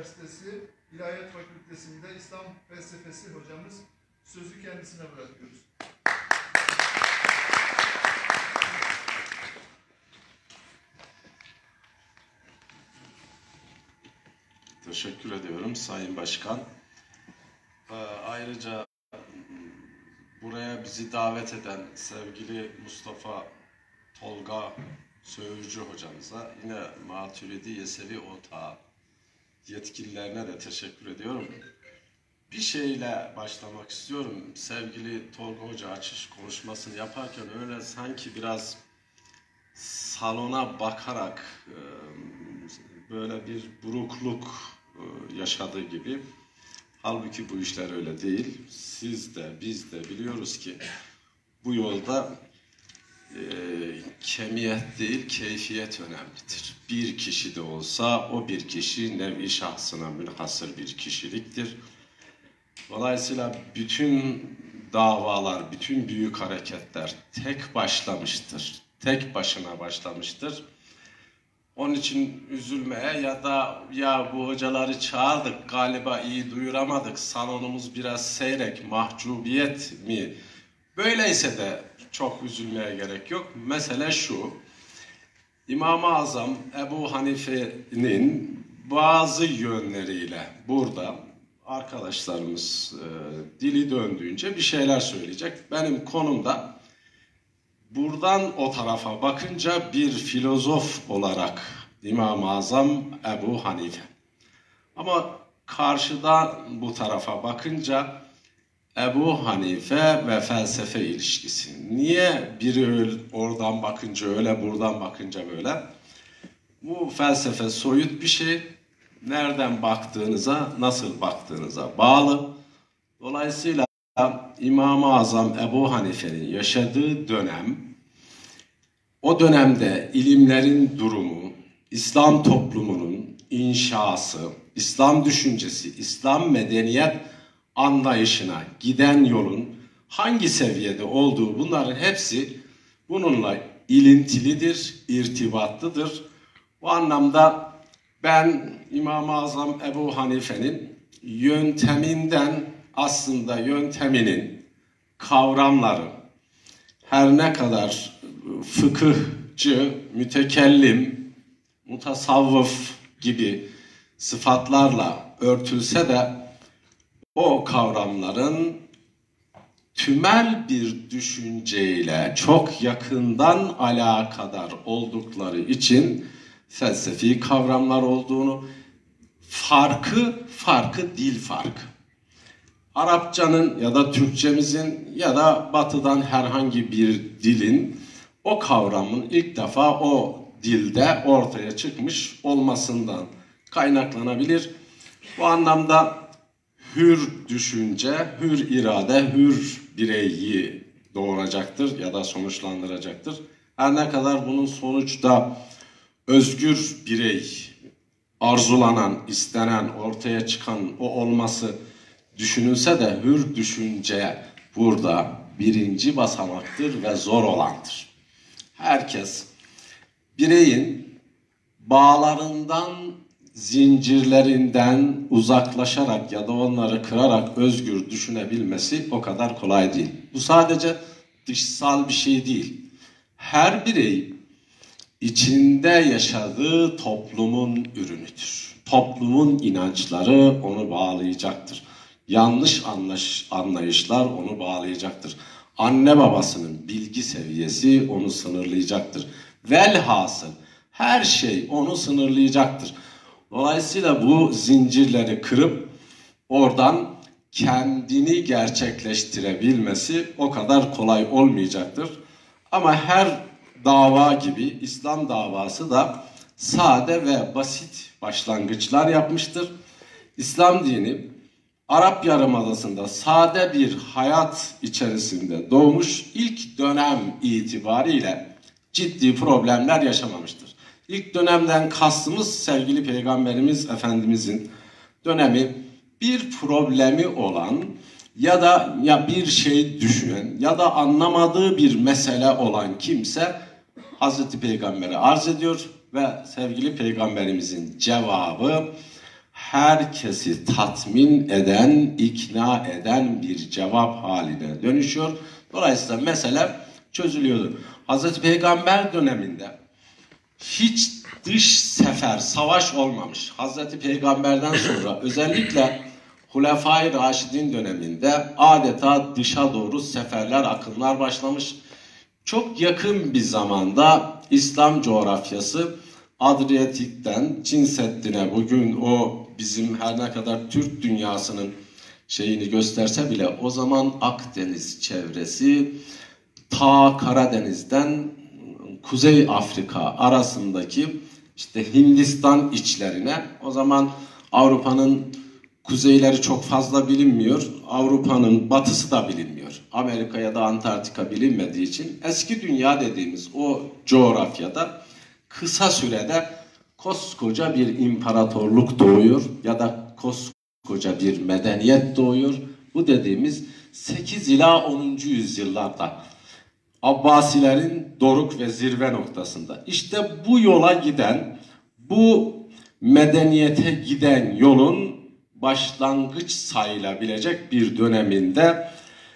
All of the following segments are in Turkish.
Üniversitesi İlahiyat Fakültesi'nde İslam Felsefesi hocamız. Sözü kendisine bırakıyoruz. Teşekkür ediyorum Sayın Başkan. Ayrıca buraya bizi davet eden sevgili Mustafa Tolga Söğürcü hocamıza, yine Maturidi Yesevi Otağı yetkililerine de teşekkür ediyorum. Bir şeyle başlamak istiyorum. Sevgili Tolga Hoca açış konuşmasını yaparken öyle sanki biraz salona bakarak böyle bir burukluk yaşadığı gibi. Halbuki bu işler öyle değil. Siz de biz de biliyoruz ki bu yolda kemiyet değil keyfiyet önemlidir. Bir kişi de olsa o bir kişi nevi şahsına münhasır bir kişiliktir. Dolayısıyla bütün davalar, bütün büyük hareketler tek başlamıştır. Tek başına başlamıştır. Onun için üzülmeye ya da ya bu hocaları çağırdık galiba iyi duyuramadık, salonumuz biraz seyrek, mahcubiyet mi? Böyleyse de çok üzülmeye gerek yok. Mesele şu, İmam-ı Azam Ebu Hanife'nin bazı yönleriyle burada arkadaşlarımız dili döndüğünce bir şeyler söyleyecek. Benim konumda buradan o tarafa bakınca bir filozof olarak İmam-ı Azam Ebu Hanife. Ama karşıdan bu tarafa bakınca Ebu Hanife ve felsefe ilişkisi. Niye biri oradan bakınca öyle, buradan bakınca böyle? Bu felsefe soyut bir şey. Nereden baktığınıza, nasıl baktığınıza bağlı. Dolayısıyla İmam-ı Azam Ebu Hanife'nin yaşadığı dönem, o dönemde ilimlerin durumu, İslam toplumunun inşası, İslam düşüncesi, İslam medeniyet anlayışına giden yolun hangi seviyede olduğu, bunların hepsi bununla ilintilidir, irtibatlıdır. Bu anlamda ben İmam-ı Azam Ebu Hanife'nin yönteminden, aslında yönteminin kavramları her ne kadar fıkıhçı, mütekellim, mutasavvıf gibi sıfatlarla örtülse de o kavramların tümel bir düşünceyle çok yakından alakadar oldukları için felsefi kavramlar olduğunu, farkı dil farkı. Arapçanın ya da Türkçemizin ya da batıdan herhangi bir dilin o kavramın ilk defa o dilde ortaya çıkmış olmasından kaynaklanabilir. Bu anlamda hür düşünce, hür irade, hür bireyi doğuracaktır ya da sonuçlandıracaktır. Her ne kadar bunun sonuçta özgür birey, arzulanan, istenen, ortaya çıkan o olması düşünülse de hür düşünce burada birinci basamaktır ve zor olandır. Herkes bireyin bağlarından, zincirlerinden uzaklaşarak ya da onları kırarak özgür düşünebilmesi o kadar kolay değil. Bu sadece dışsal bir şey değil. Her birey içinde yaşadığı toplumun ürünüdür. Toplumun inançları onu bağlayacaktır. Yanlış anlayışlar onu bağlayacaktır. Anne babasının bilgi seviyesi onu sınırlayacaktır. Velhasıl her şey onu sınırlayacaktır. Dolayısıyla bu zincirleri kırıp oradan kendini gerçekleştirebilmesi o kadar kolay olmayacaktır. Ama her dava gibi İslam davası da sade ve basit başlangıçlar yapmıştır. İslam dini Arap Yarımadası'nda sade bir hayat içerisinde doğmuş, ilk dönem itibariyle ciddi problemler yaşamamıştır. İlk dönemden kastımız sevgili Peygamberimiz Efendimizin dönemi bir problemi olan ya da bir şey düşünen ya da anlamadığı bir mesele olan kimse Hazreti Peygamber'e arz ediyor ve sevgili Peygamberimizin cevabı herkesi tatmin eden, ikna eden bir cevap haline dönüşüyor. Dolayısıyla mesele çözülüyordu. Hazreti Peygamber döneminde hiç dış sefer, savaş olmamış. Hazreti Peygamber'den sonra özellikle Hulefai Raşidin döneminde adeta dışa doğru seferler, akınlar başlamış. Çok yakın bir zamanda İslam coğrafyası Adriyatik'ten Çin Seddi'ne, bugün o bizim her ne kadar Türk dünyasının şeyini gösterse bile o zaman Akdeniz çevresi ta Karadeniz'den Kuzey Afrika arasındaki işte Hindistan içlerine, o zaman Avrupa'nın kuzeyleri çok fazla bilinmiyor, Avrupa'nın batısı da bilinmiyor. Amerika ya da Antarktika bilinmediği için eski dünya dediğimiz o coğrafyada kısa sürede koskoca bir imparatorluk doğuyor ya da koskoca bir medeniyet doğuyor. Bu dediğimiz 8 ila 10. yüzyıllarda Abbasilerin doruk ve zirve noktasında. İşte bu yola giden, bu medeniyete giden yolun başlangıç sayılabilecek bir döneminde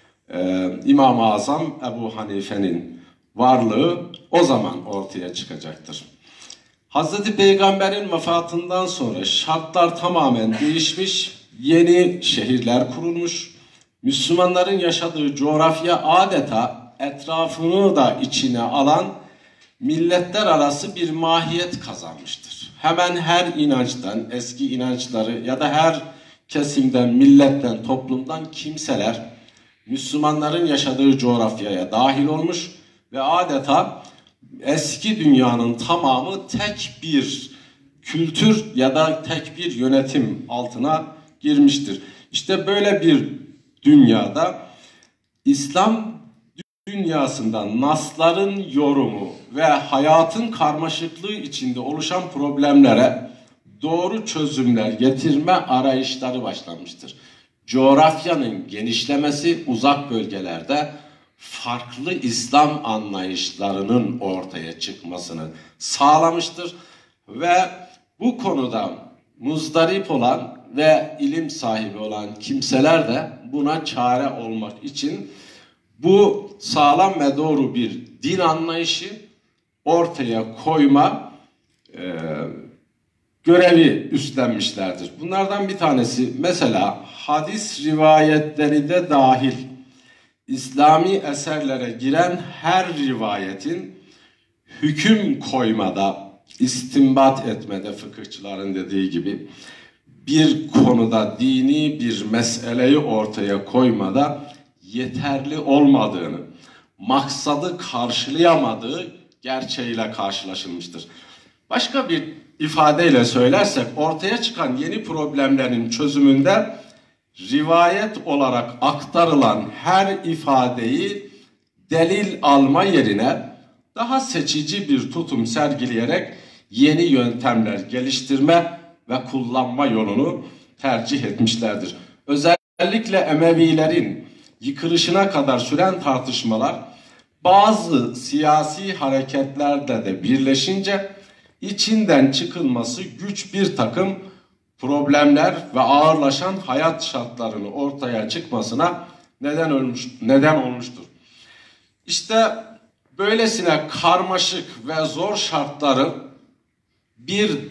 İmam-ı Azam Ebu Hanife'nin varlığı o zaman ortaya çıkacaktır. Hazreti Peygamber'in vefatından sonra şartlar tamamen değişmiş, yeni şehirler kurulmuş, Müslümanların yaşadığı coğrafya adeta etrafını da içine alan milletler arası bir mahiyet kazanmıştır. Hemen her inançtan, eski inançları ya da her kesimden, milletten, toplumdan kimseler Müslümanların yaşadığı coğrafyaya dahil olmuş ve adeta eski dünyanın tamamı tek bir kültür ya da tek bir yönetim altına girmiştir. İşte böyle bir dünyada İslam dünyasında nasların yorumu ve hayatın karmaşıklığı içinde oluşan problemlere doğru çözümler getirme arayışları başlamıştır. Coğrafyanın genişlemesi uzak bölgelerde farklı İslam anlayışlarının ortaya çıkmasını sağlamıştır ve bu konuda muzdarip olan ve ilim sahibi olan kimseler de buna çare olmak için bu sağlam ve doğru bir din anlayışı ortaya koyma görevi üstlenmişlerdir. Bunlardan bir tanesi mesela hadis rivayetleri de dahil İslami eserlere giren her rivayetin hüküm koymada, istinbat etmede, fıkıhçıların dediği gibi bir konuda dini bir meseleyi ortaya koymada yeterli olmadığını, maksadı karşılayamadığı gerçeğiyle karşılaşılmıştır. Başka bir ifadeyle söylersek ortaya çıkan yeni problemlerin çözümünde rivayet olarak aktarılan her ifadeyi delil alma yerine daha seçici bir tutum sergileyerek yeni yöntemler geliştirme ve kullanma yolunu tercih etmişlerdir. Özellikle Emevilerin yıkılışına kadar süren tartışmalar bazı siyasi hareketlerle de birleşince içinden çıkılması güç bir takım problemler ve ağırlaşan hayat şartlarının ortaya çıkmasına neden olmuştur. İşte böylesine karmaşık ve zor şartların bir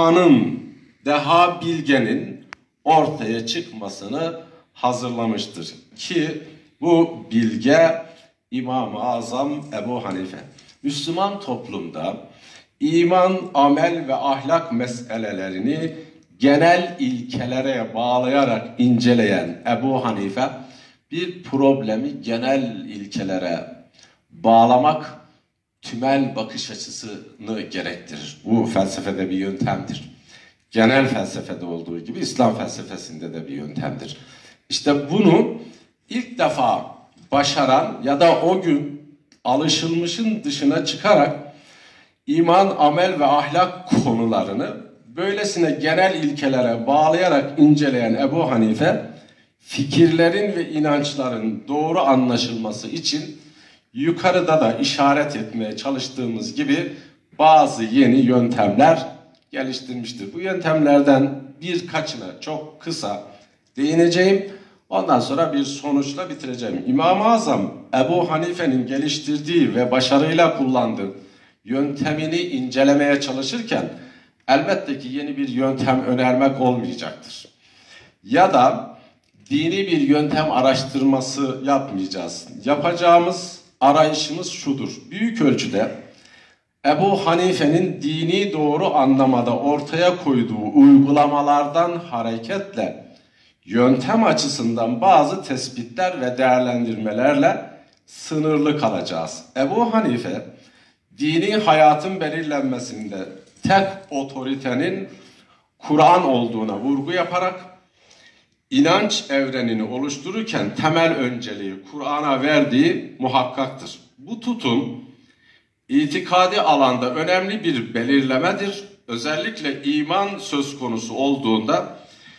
deha bilgenin ortaya çıkmasını hazırlamıştır. Ki bu bilge İmam-ı Azam Ebu Hanife. Müslüman toplumda iman, amel ve ahlak meselelerini genel ilkelere bağlayarak inceleyen Ebu Hanife bir problemi genel ilkelere bağlamak tümel bakış açısını gerektirir. Bu felsefede bir yöntemdir. Genel felsefede olduğu gibi İslam felsefesinde de bir yöntemdir. İşte bunu ilk defa başaran ya da o gün alışılmışın dışına çıkarak iman, amel ve ahlak konularını böylesine genel ilkelere bağlayarak inceleyen Ebu Hanife, fikirlerin ve inançların doğru anlaşılması için yukarıda da işaret etmeye çalıştığımız gibi bazı yeni yöntemler geliştirmiştir. Bu yöntemlerden birkaçına çok kısa değineceğim. Ondan sonra bir sonuçla bitireceğim. İmam-ı Azam Ebu Hanife'nin geliştirdiği ve başarıyla kullandığı yöntemini incelemeye çalışırken elbette ki yeni bir yöntem önermek olmayacaktır. Ya da dini bir yöntem araştırması yapmayacağız. Yapacağımız arayışımız şudur. Büyük ölçüde Ebu Hanife'nin dini doğru anlamada ortaya koyduğu uygulamalardan hareketle yöntem açısından bazı tespitler ve değerlendirmelerle sınırlı kalacağız. Ebu Hanife, dini hayatın belirlenmesinde tek otoritenin Kur'an olduğuna vurgu yaparak, inanç evrenini oluştururken temel önceliği Kur'an'a verdiği muhakkaktır. Bu tutum, itikadi alanda önemli bir belirlemedir. Özellikle iman söz konusu olduğunda,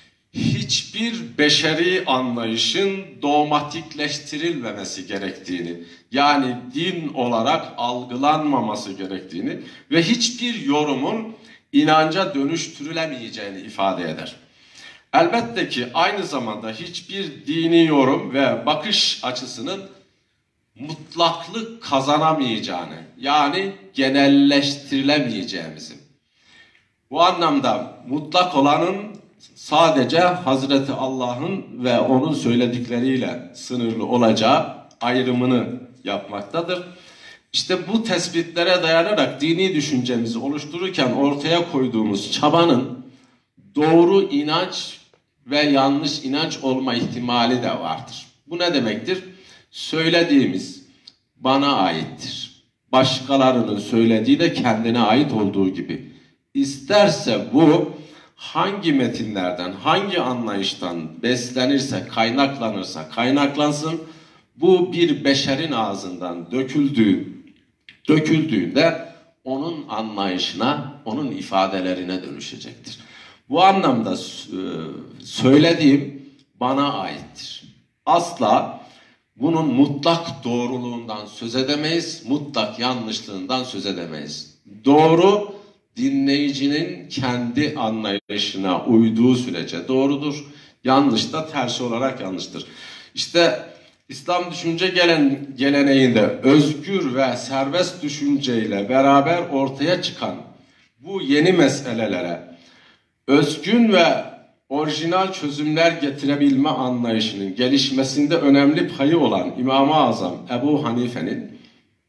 hiçbir beşeri anlayışın dogmatikleştirilmemesi gerektiğini, yani din olarak algılanmaması gerektiğini ve hiçbir yorumun inanca dönüştürülemeyeceğini ifade eder. Elbette ki aynı zamanda hiçbir dini yorum ve bakış açısının mutlaklık kazanamayacağını, yani genelleştirilemeyeceğimizi. Bu anlamda mutlak olanın sadece Hazreti Allah'ın ve onun söyledikleriyle sınırlı olacağı ayrımını yapmaktadır. İşte bu tespitlere dayanarak dini düşüncemizi oluştururken ortaya koyduğumuz çabanın doğru inanç ve yanlış inanç olma ihtimali de vardır. Bu ne demektir? Söylediğimiz bana aittir. Başkalarının söylediği de kendine ait olduğu gibi. İsterse bu hangi metinlerden, hangi anlayıştan beslenirse, kaynaklanırsa kaynaklansın, bu bir beşerin ağzından döküldüğünde onun anlayışına, onun ifadelerine dönüşecektir. Bu anlamda söylediğim bana aittir. Asla bunun mutlak doğruluğundan söz edemeyiz, mutlak yanlışlığından söz edemeyiz. Doğru, dinleyicinin kendi anlayışına uyduğu sürece doğrudur. Yanlış da tersi olarak yanlıştır. İşte İslam düşünce geleneğinde özgür ve serbest düşünceyle beraber ortaya çıkan bu yeni meselelere özgün ve orijinal çözümler getirebilme anlayışının gelişmesinde önemli payı olan İmam-ı Azam Ebu Hanife'nin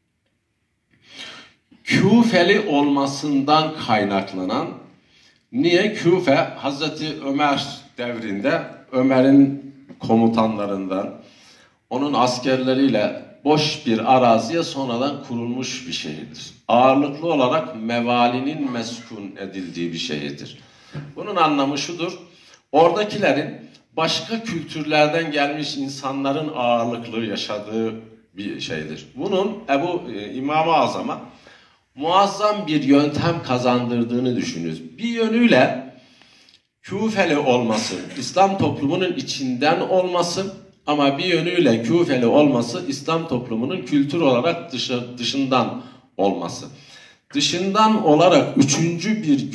Küfeli olmasından kaynaklanan, niye Küfe, Hazreti Ömer devrinde Ömer'in komutanlarından, onun askerleriyle boş bir araziye sonradan kurulmuş bir şehirdir. Ağırlıklı olarak mevalinin meskun edildiği bir şehirdir. Bunun anlamı şudur, oradakilerin başka kültürlerden gelmiş insanların ağırlıklı yaşadığı bir şeydir. Bunun İmam-ı Azam'a muazzam bir yöntem kazandırdığını düşünürüz. Bir yönüyle Küfeli olması, İslam toplumunun içinden olması, ama bir yönüyle Küfeli olması İslam toplumunun kültür olarak dışından olması. Dışından olarak üçüncü bir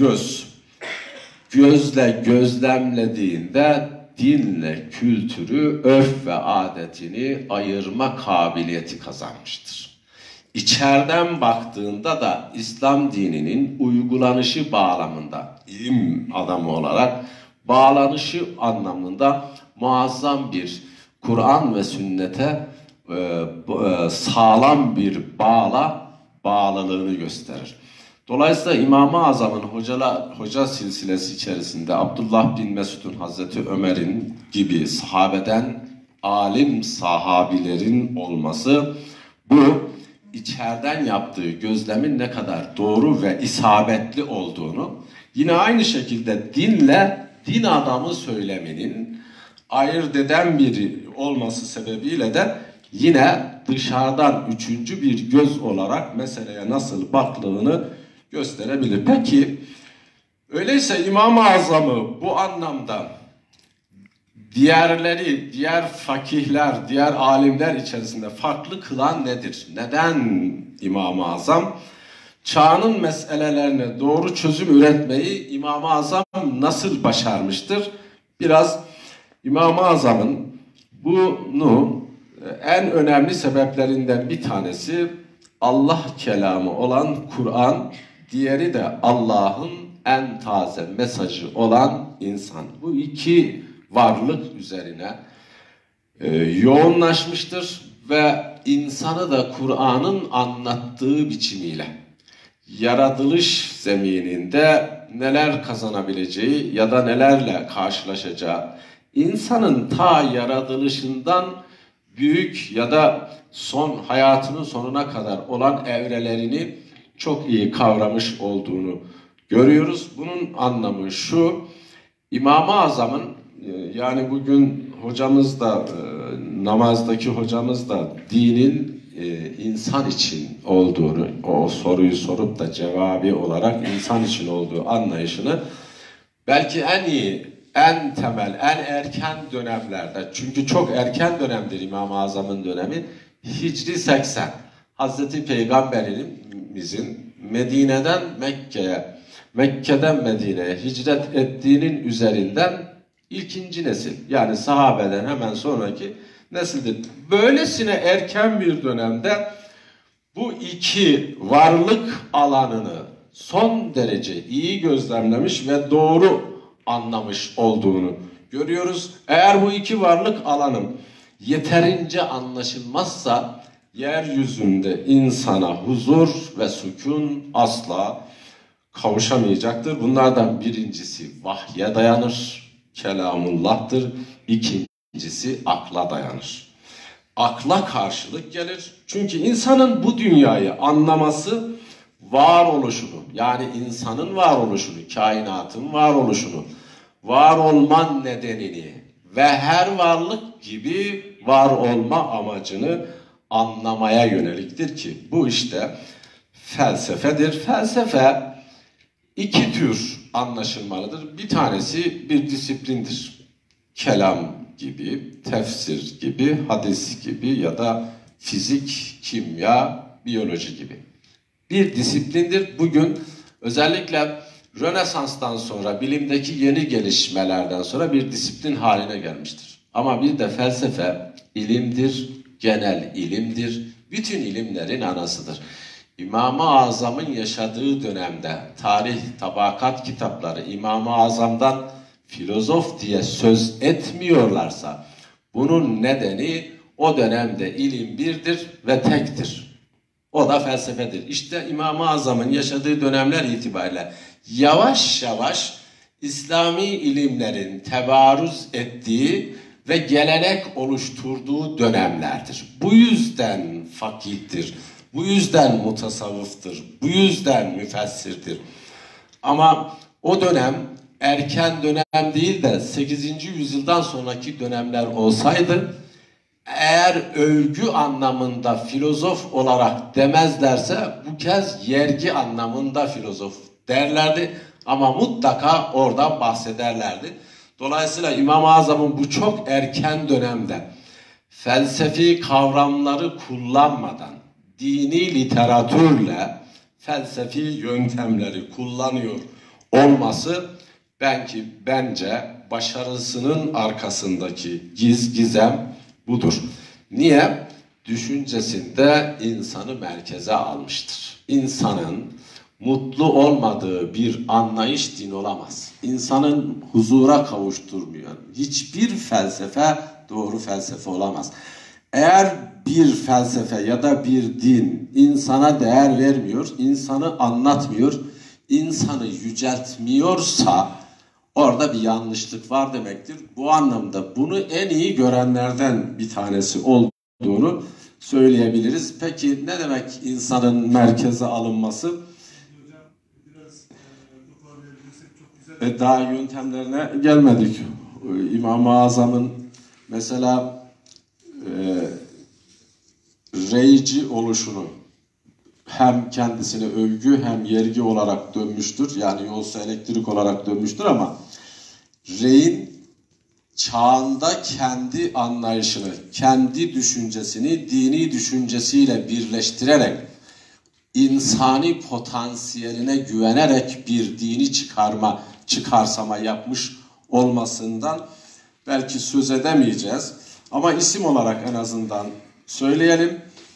gözle gözlemlediğinde dinle kültürü, örf ve adetini ayırma kabiliyeti kazanmıştır. İçeriden baktığında da İslam dininin uygulanışı bağlamında, ilim adamı olarak bağlanışı anlamında muazzam bir Kur'an ve sünnete sağlam bir bağlılığını gösterir. Dolayısıyla İmam-ı Azam'ın hoca silsilesi içerisinde Abdullah bin Mesud'un, Hazreti Ömer'in gibi sahabeden alim sahabilerin olması, bu içeriden yaptığı gözlemin ne kadar doğru ve isabetli olduğunu, yine aynı şekilde dinle din adamı söyleminin ayırt eden biri olması sebebiyle de yine dışarıdan üçüncü bir göz olarak meseleye nasıl baktığını gösterebilir. Peki, öyleyse İmam-ı Azam'ı bu anlamda diğer fakihler, diğer alimler içerisinde farklı kılan nedir? Neden İmam-ı Azam? çağının meselelerine doğru çözüm üretmeyi İmam-ı Azam nasıl başarmıştır? Biraz İmam-ı Azam'ın bunu en önemli sebeplerinden bir tanesi Allah kelamı olan Kur'an, diğeri de Allah'ın en taze mesajı olan insan. Bu iki varlık üzerine yoğunlaşmıştır ve insanı da Kur'an'ın anlattığı biçimiyle yaratılış zemininde neler kazanabileceği ya da nelerle karşılaşacağı, insanın ta yaratılışından büyük ya da hayatının sonuna kadar olan evrelerini çok iyi kavramış olduğunu görüyoruz. Bunun anlamı şu: İmam-ı Azam'ın, yani bugün hocamız da, namazdaki hocamız da dinin insan için olduğunu, o soruyu sorup da cevabı olarak insan için olduğu anlayışını belki en iyi, en temel, en erken dönemlerde, çünkü çok erken dönemdir İmam-ı Azam'ın dönemi, Hicri 80, Hazreti Peygamberimizin Medine'den Mekke'ye, Mekke'den Medine'ye hicret ettiğinin üzerinden ikinci nesil, yani sahabeden hemen sonraki nesildir. Böylesine erken bir dönemde bu iki varlık alanını son derece iyi gözlemlemiş ve doğru anlamış olduğunu görüyoruz. Eğer bu iki varlık alanı yeterince anlaşılmazsa yeryüzünde insana huzur ve sükun asla kavuşamayacaktır. Bunlardan birincisi vahye dayanır, kelamullah'tır. İkincisi akla dayanır. Akla karşılık gelir. Çünkü insanın bu dünyayı anlaması, varoluşunu, yani insanın varoluşunu, kainatın varoluşunu, var olman nedenini ve her varlık gibi var olma amacını anlamaya yöneliktir ki bu işte felsefedir. Felsefe iki tür anlaşılmalıdır. Bir tanesi bir disiplindir. Kelam gibi, tefsir gibi, hadis gibi ya da fizik, kimya, biyoloji gibi. Bir disiplindir. Bugün özellikle Rönesans'tan sonra, bilimdeki yeni gelişmelerden sonra bir disiplin haline gelmiştir. Ama bir de felsefe ilimdir, genel ilimdir, bütün ilimlerin anasıdır. İmam-ı Azam'ın yaşadığı dönemde tarih, tabakat kitapları İmam-ı Azam'dan filozof diye söz etmiyorlarsa bunun nedeni o dönemde ilim birdir ve tektir. O da felsefedir. İşte İmam-ı Azam'ın yaşadığı dönemler itibariyle yavaş yavaş İslami ilimlerin tebarüz ettiği ve gelenek oluşturduğu dönemlerdir. Bu yüzden fakihtir, bu yüzden mutasavvıftır, bu yüzden müfessirdir. Ama o dönem erken dönem değil de 8. yüzyıldan sonraki dönemler olsaydı, eğer övgü anlamında filozof olarak demezlerse bu kez yergi anlamında filozof derlerdi ama mutlaka oradan bahsederlerdi. Dolayısıyla İmam-ı Azam'ın bu çok erken dönemde felsefi kavramları kullanmadan dini literatürle felsefi yöntemleri kullanıyor olması bence başarısının arkasındaki gizem budur. Niye? Düşüncesinde insanı merkeze almıştır. İnsanın mutlu olmadığı bir anlayış din olamaz. İnsanın huzura kavuşturmuyor. Hiçbir felsefe doğru felsefe olamaz. Eğer bir felsefe ya da bir din insana değer vermiyor, insanı anlatmıyor, insanı yüceltmiyorsa orada bir yanlışlık var demektir. Bu anlamda bunu en iyi görenlerden bir tanesi olduğunu söyleyebiliriz. Peki ne demek insanın merkeze alınması? Daha yöntemlerine gelmedik. İmam-ı Azam'ın mesela reyci oluşunu hem kendisine övgü hem yergi olarak dönmüştür. Yani yolsu elektrik olarak dönmüştür ama reyin çağında kendi anlayışını, kendi düşüncesini dini düşüncesiyle birleştirerek insani potansiyeline güvenerek bir dini çıkarsama yapmış olmasından belki söz edemeyeceğiz. Ama isim olarak en azından söyleyelim.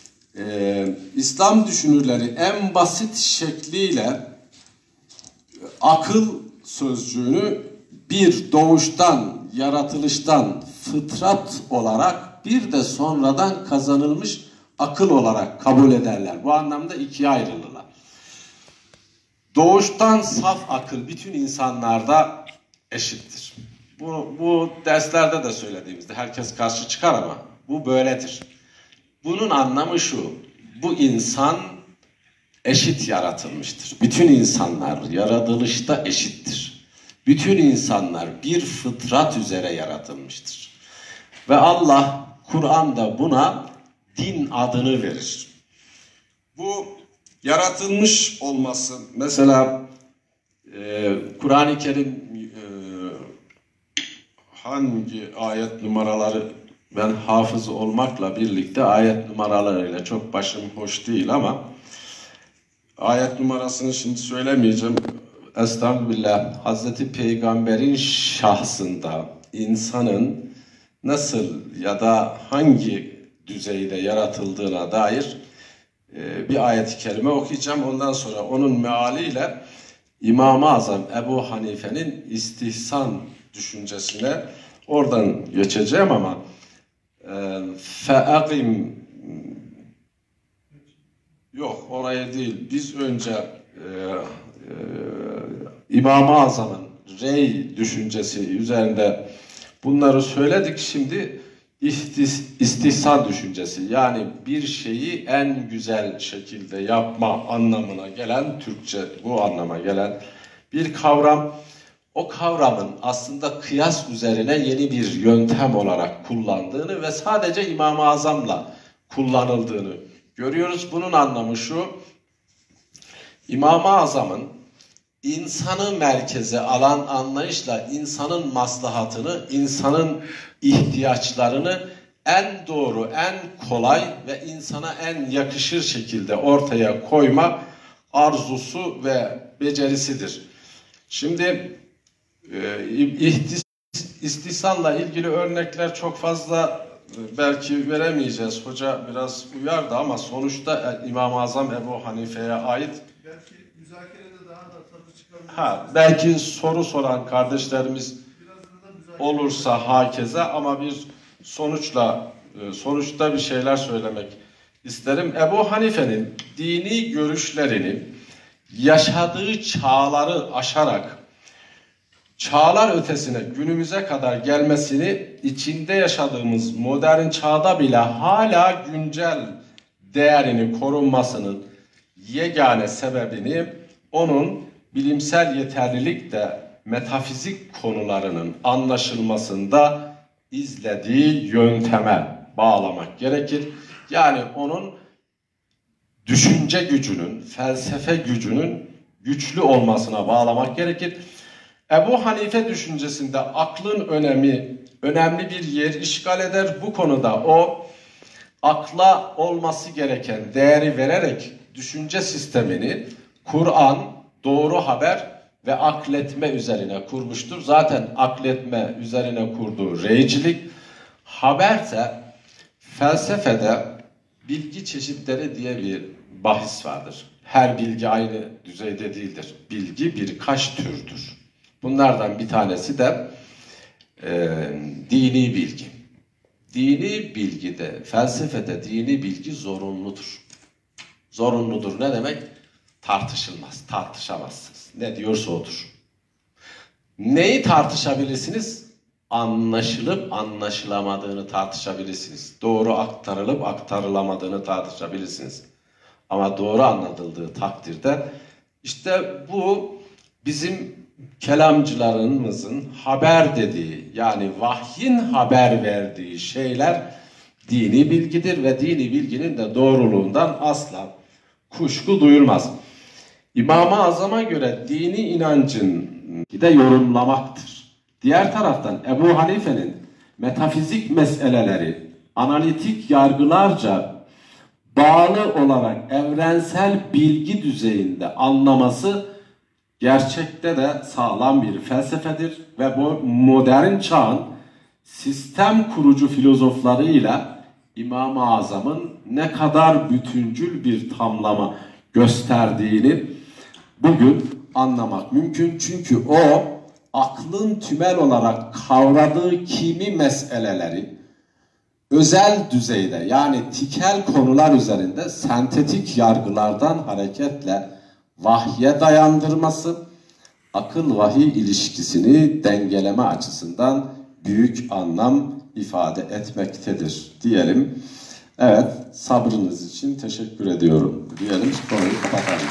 İslam düşünürleri en basit şekliyle akıl sözcüğünü bir doğuştan, yaratılıştan, fıtrat olarak bir de sonradan kazanılmış akıl olarak kabul ederler. Bu anlamda ikiye ayrılırlar. Doğuştan saf akıl bütün insanlarda eşittir. Bu derslerde de söylediğimizde herkes karşı çıkar ama bu böyledir. Bunun anlamı şu: bu insan eşit yaratılmıştır. Bütün insanlar yaratılışta eşittir. Bütün insanlar bir fıtrat üzere yaratılmıştır. Ve Allah Kur'an'da buna din adını verir. Bu yaratılmış olması, mesela Kur'an-ı Kerim hangi ayet numaraları, ben hafız olmakla birlikte ayet numaralarıyla çok başım hoş değil ama ayet numarasını şimdi söylemeyeceğim. Estağfirullah. Hazreti Peygamber'in şahsında insanın nasıl ya da hangi düzeyde yaratıldığına dair bir ayet-i kerime okuyacağım. Ondan sonra onun mealiyle İmam-ı Azam Ebu Hanife'nin istihsan düşüncesine oradan geçeceğim ama fe'akim yok oraya değil. Biz önce İmam-ı Azam'ın rey düşüncesi üzerinde bunları söyledik. Şimdi istihsan düşüncesi, yani bir şeyi en güzel şekilde yapma anlamına gelen, Türkçe bu anlama gelen bir kavram. O kavramın aslında kıyas üzerine yeni bir yöntem olarak kullandığını ve sadece İmam-ı Azam'la kullanıldığını görüyoruz. Bunun anlamı şu: İmam-ı Azam'ın insanı merkeze alan anlayışla insanın maslahatını, insanın ihtiyaçlarını en doğru, en kolay ve insana en yakışır şekilde ortaya koyma arzusu ve becerisidir. Şimdi istihsanla ilgili örnekler çok fazla belki veremeyeceğiz. Hoca biraz uyardı ama sonuçta İmam-ı Azam Ebu Hanife'ye ait. Belki müzakerede daha da tadı çıkabilir. Belki soru soran kardeşlerimiz olursa hakeza, ama bir sonuçta bir şeyler söylemek isterim. Ebu Hanife'nin dini görüşlerini yaşadığı çağları aşarak çağlar ötesine günümüze kadar gelmesini, içinde yaşadığımız modern çağda bile hala güncel değerini korunmasının yegane sebebini onun bilimsel yeterlilik de metafizik konularının anlaşılmasında izlediği yönteme bağlamak gerekir. Yani onun düşünce gücünün, felsefe gücünün güçlü olmasına bağlamak gerekir. Ebu Hanife düşüncesinde aklın önemli bir yer işgal eder. Bu konuda o akla olması gereken değeri vererek düşünce sistemini Kur'an, doğru haber ve akletme üzerine kurmuştur. Zaten akletme üzerine kurduğu reycilik, haberse felsefede bilgi çeşitleri diye bir bahis vardır. Her bilgi aynı düzeyde değildir. Bilgi birkaç türdür. Bunlardan bir tanesi de dini bilgi. Dini bilgide, felsefede dini bilgi zorunludur. Zorunludur ne demek? Tartışılmaz, tartışamazsınız. Ne diyorsa odur. Neyi tartışabilirsiniz? Anlaşılıp anlaşılamadığını tartışabilirsiniz. Doğru aktarılıp aktarılamadığını tartışabilirsiniz. Ama doğru anlatıldığı takdirde işte bu bizim kelamcılarımızın haber dediği, yani vahyin haber verdiği şeyler dini bilgidir ve dini bilginin de doğruluğundan asla kuşku duyulmaz. İmam-ı Azam'a göre dini inancın de yorumlamaktır. Diğer taraftan Ebu Hanife'nin metafizik meseleleri analitik yargılarca bağlı olarak evrensel bilgi düzeyinde anlaması gerçekte de sağlam bir felsefedir ve bu modern çağın sistem kurucu filozoflarıyla İmam-ı Azam'ın ne kadar bütüncül bir tamlama gösterdiğini bugün anlamak mümkün. Çünkü o aklın tümel olarak kavradığı kimi meseleleri özel düzeyde yani tikel konular üzerinde sentetik yargılardan hareketle vahye dayandırması, akıl-vahiy ilişkisini dengeleme açısından büyük anlam ifade etmektedir diyelim. Evet, sabrınız için teşekkür ediyorum diyelim, konuyu kapatalım.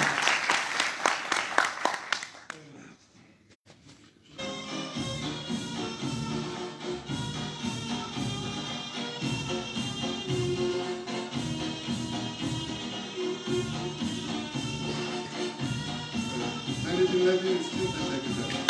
Beni dinlediğiniz için teşekkürler.